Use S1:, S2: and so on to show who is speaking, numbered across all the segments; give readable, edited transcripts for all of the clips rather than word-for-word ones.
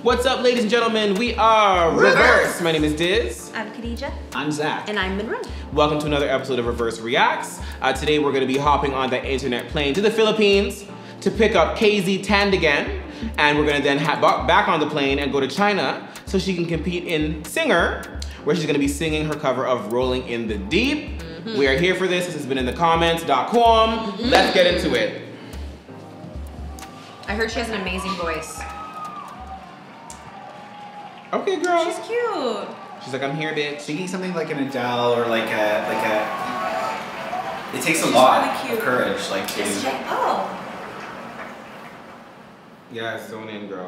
S1: What's up, ladies and gentlemen? We are rIVerse. My name is Diz.
S2: I'm Khadija.
S3: I'm Zach.
S2: And I'm Minrun.
S1: Welcome to another episode of rIVerse Reacts. Today we're going to be hopping on the internet plane to the Philippines to pick up KZ Tandingan. And we're going to then back on the plane and go to China so she can compete in Singer, where she's going to be singing her cover of Rolling in the Deep. We are here for this. This has been in the comments.com. Let's get into it.
S2: I heard she has an amazing voice.
S1: Okay, girl.
S2: She's cute.
S1: She's like, I'm here, bitch.
S3: Singing something like an Adele or like a. It takes a lot
S2: really
S3: of courage, like to.
S2: Oh.
S1: Yeah, zone in, girl.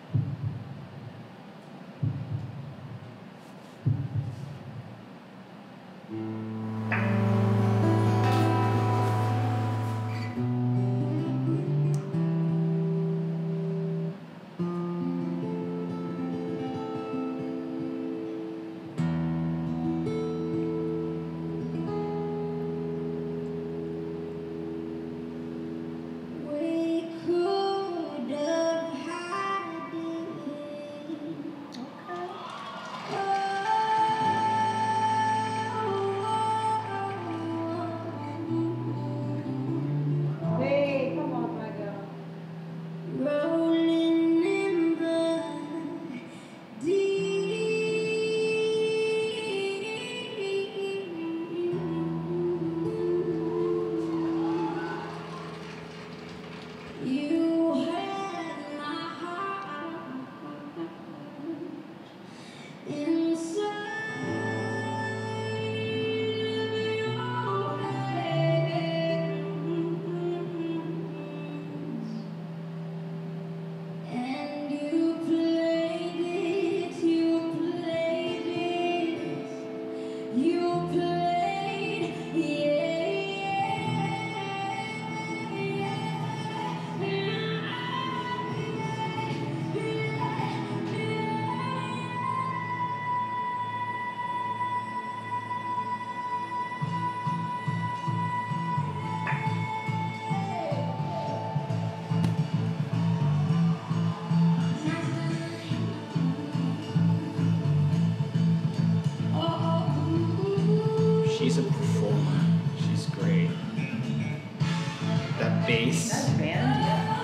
S3: She's a performer. She's great. That bass.
S2: That band,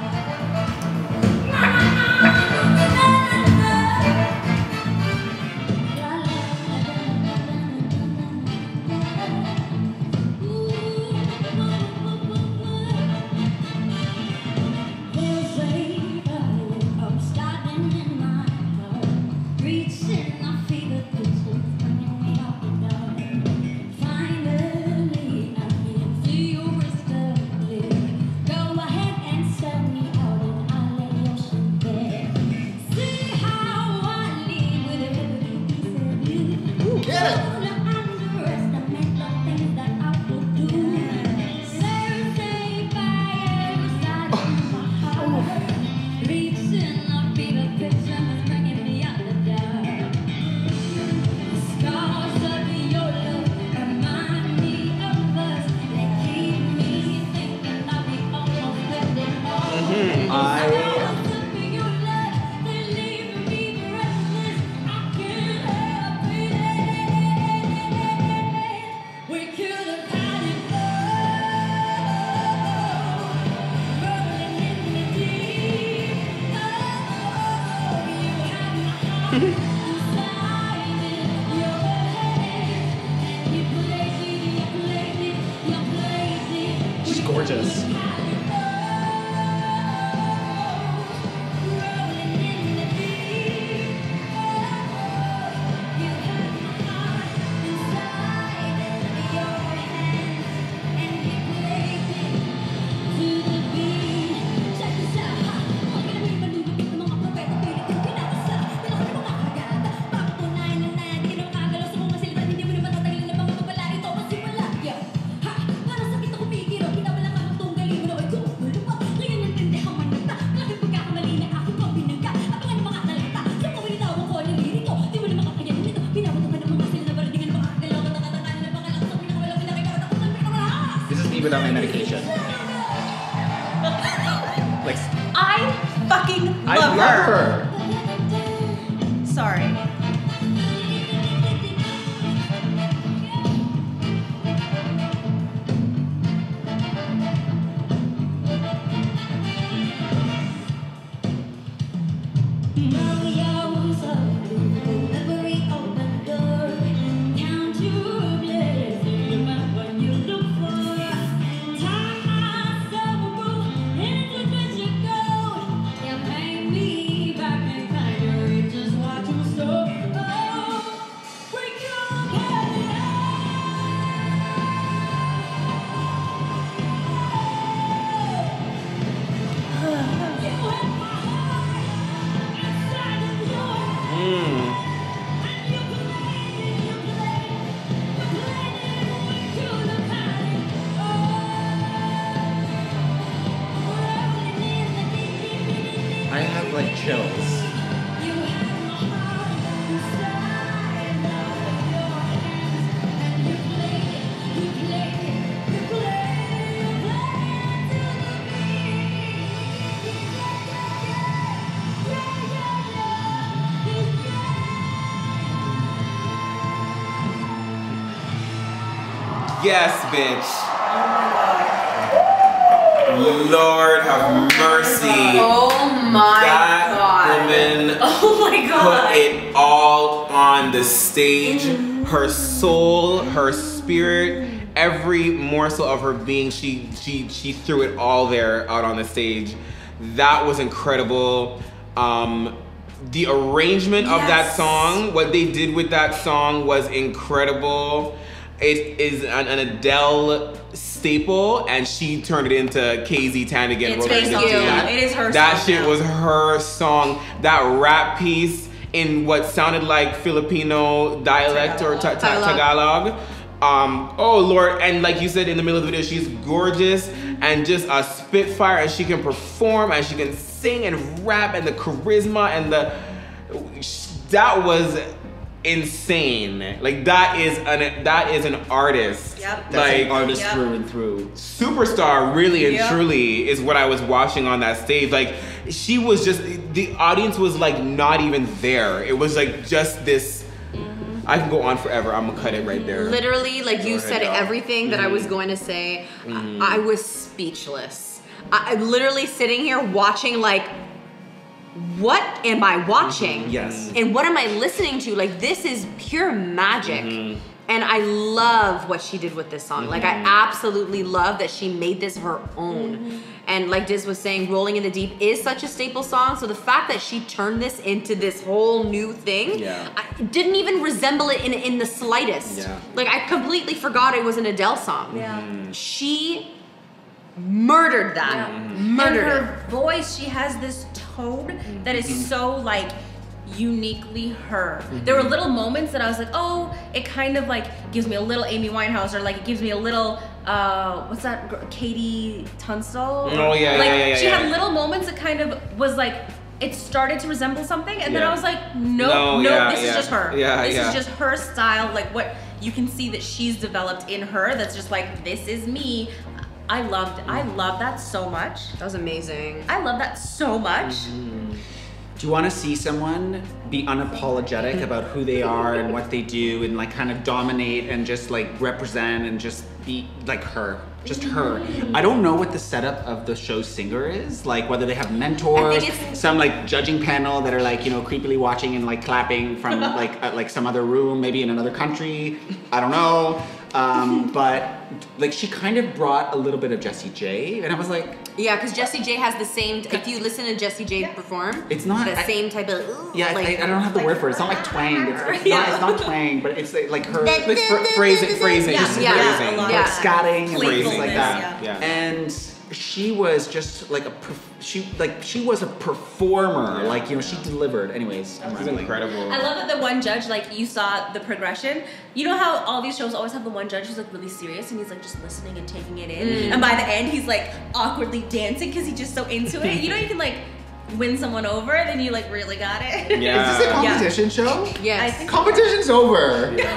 S3: She's gorgeous. Without my medication. Like,
S2: I fucking love
S3: I love her.
S1: Yes, bitch.
S2: Oh my god.
S1: Lord have mercy.
S2: Oh my god.
S1: That woman
S2: oh my god.
S1: put it all on the stage. Her soul, her spirit, every morsel of her being, she threw it all there out on the stage. That was incredible. The arrangement of that song, what they did with that song was incredible. It is an Adele staple, and she turned it into KZ Tandingan.
S2: It is her
S1: that
S2: song.
S1: shit was her song. That rap piece in what sounded like Filipino dialect or Tagalog. Oh Lord, and like you said in the middle of the video, she's gorgeous and just a spitfire, and she can perform and she can sing and rap, and the charisma and that was insane. Like that is an artist.
S2: Yep.
S3: That's
S1: like
S3: an artist through and through.
S1: Superstar, really and truly, is what I was watching on that stage. Like she was just, the audience was like not even there. It was like just this. I can go on forever. I'm gonna cut it right there.
S2: Literally, like you said everything that I was going to say. I was speechless. I'm literally sitting here watching like, what am I watching?
S3: Yes.
S2: And what am I listening to? Like, this is pure magic. And I love what she did with this song. Like, I absolutely love that she made this her own. And like Diz was saying, Rolling in the Deep is such a staple song. So the fact that she turned this into this whole new thing, I didn't even resemble it in the slightest. Like, I completely forgot it was an Adele song. She murdered that. Murdered
S4: and her voice, she has this tone that is so like uniquely her. There were little moments that I was like, oh, it kind of like gives me a little Amy Winehouse, or like it gives me a little what's that, Katie Tunstall?
S1: Oh yeah,
S4: she had little moments that kind of was like, it started to resemble something, and then I was like, no, this is just her. This is just her style, like what you can see that she's developed in her, that's just like, this is me. I love that so much.
S2: That was amazing.
S4: I love that so much.
S3: Do you want to see someone be unapologetic about who they are and what they do, and like kind of dominate and just like represent and just be like her? Just her. I don't know what the setup of the show singer is, like whether they have mentors, some like judging panel that are like, you know, creepily watching and like clapping from like some other room, maybe in another country. I don't know. But like she kind of brought a little bit of Jessie J, and I was like,
S2: yeah, because Jessie J has the same. If you listen to Jessie J perform,
S3: it's not
S2: the same type of.
S3: Yeah, like, I don't have the word for it. It's not like twang. It's not twang, but it's like her
S1: like phrasing,
S3: like scatting and things like that.
S1: Yeah.
S3: And she was just like she was a performer. Like, you know, she delivered. Anyways,
S1: it was incredible.
S4: I love that the one judge, like, you saw the progression. You know how all these shows always have the one judge who's like really serious and he's like just listening and taking it in, and by the end he's like awkwardly dancing because he's just so into it. You know, you can like win someone over, then you like really got it.
S1: Yeah.
S3: Is this a competition show?
S2: Yes.
S4: I think
S3: Competition's over.
S2: Well,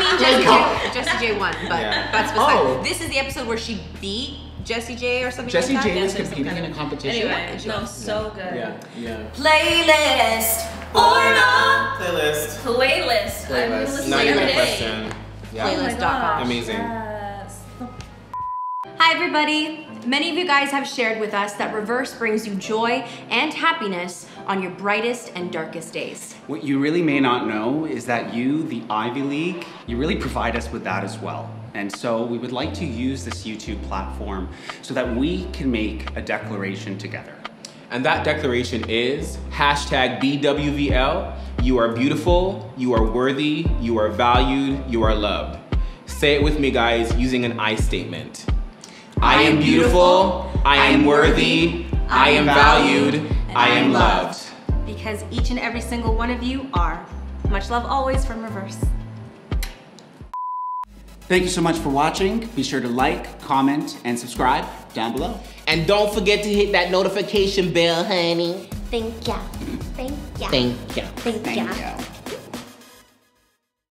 S2: I mean, Jessie J won, but that's beside. This is the episode where she beat Jessie J or something
S3: Jessie
S2: like that.
S3: J was competing in a competition.
S4: Anyway, no, so good.
S1: Yeah.
S4: Playlist or not?
S1: Playlist.
S4: I've been listening
S1: Not
S4: every
S1: even a
S4: day.
S1: question. Yeah.
S2: Playlist.com.
S1: Amazing.
S4: Yes.
S2: Hi everybody! Many of you guys have shared with us that rIVerse brings you joy and happiness on your brightest and darkest days.
S3: What you really may not know is that you, the Ivy League, you really provide us with that as well. And so we would like to use this YouTube platform so that we can make a declaration together.
S1: And that declaration is #BWVL. You are beautiful, you are worthy, you are valued, you are loved. Say it with me, guys, using an I statement. I am beautiful, I am worthy, I am valued, I am loved.
S4: Because each and every single one of you are. Much love always from rIVerse.
S3: Thank you so much for watching. Be sure to like, comment, and subscribe down below.
S1: And don't forget to hit that notification bell, honey.
S4: Thank ya. Thank ya.
S1: Thank you.
S4: Thank ya.
S3: Thank you.